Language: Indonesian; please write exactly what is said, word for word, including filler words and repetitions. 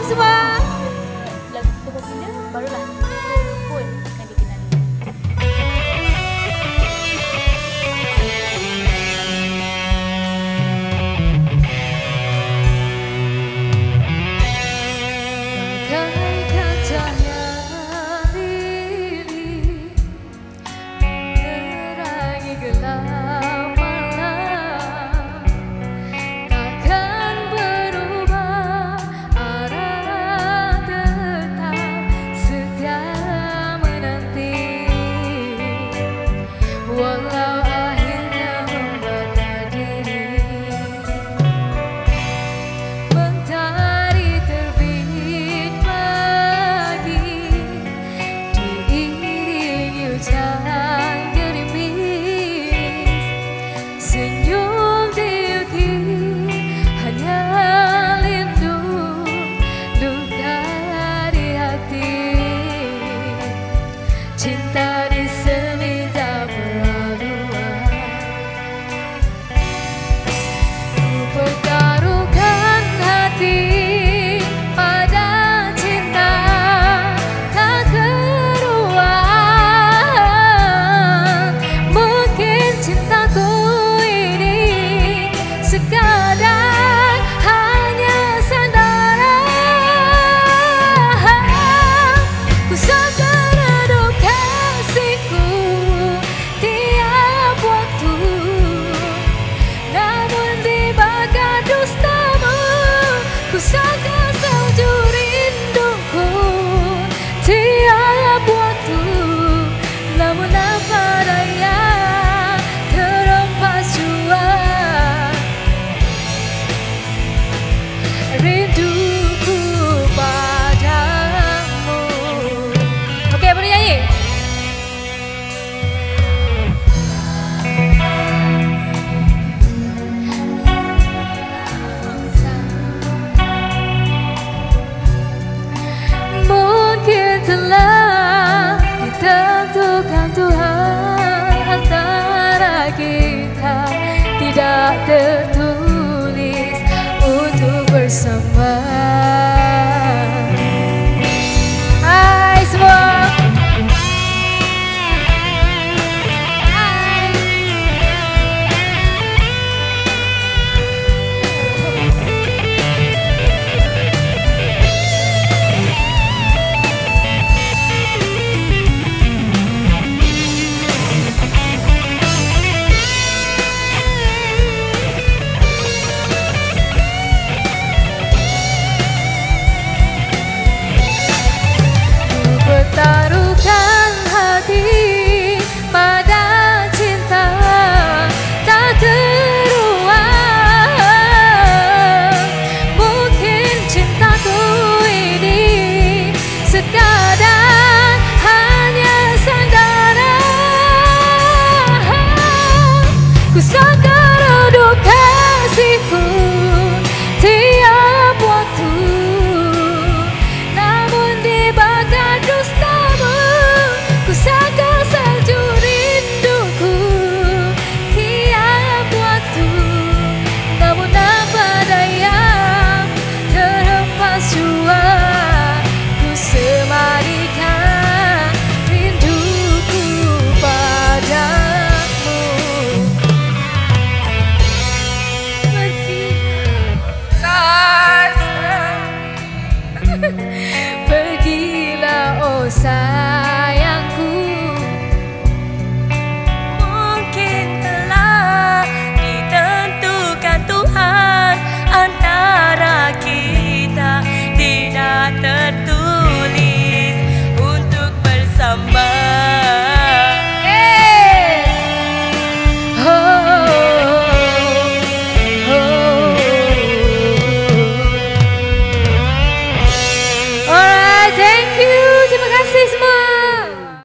semua. Lagu Tepuk Pindah barulah pun akan dikenali. Bagaikan cahaya lili menerangi gelap malam, takkan berubah arah, tetap setia menanti. Walau akhirnya membara diri, mentari terbit pagi, diiringi hujan gerimis, senyum diukir hanya lindung luka di hati. Cinta di seminta peraduan, ku pertaruhkan hati pada cinta tak keruan. Mungkin cintaku ini sekadar hanya sandaran. Ku sadar redup kasihku tiap waktu, namun dibakar dustamu. Ku sangka salju rinduku tiap waktu, namun apa daya terhempas jua rinduku padamu. Oke, boleh nyanyi? Mungkin telah ditentukan Tuhan antara kita, tidak tertulis untuk bersama. Hai semua. Hai. Ku pertaruhkan hati pada cinta tak keruan. Mungkin cintaku ini sekadar hanya sandaran. Ku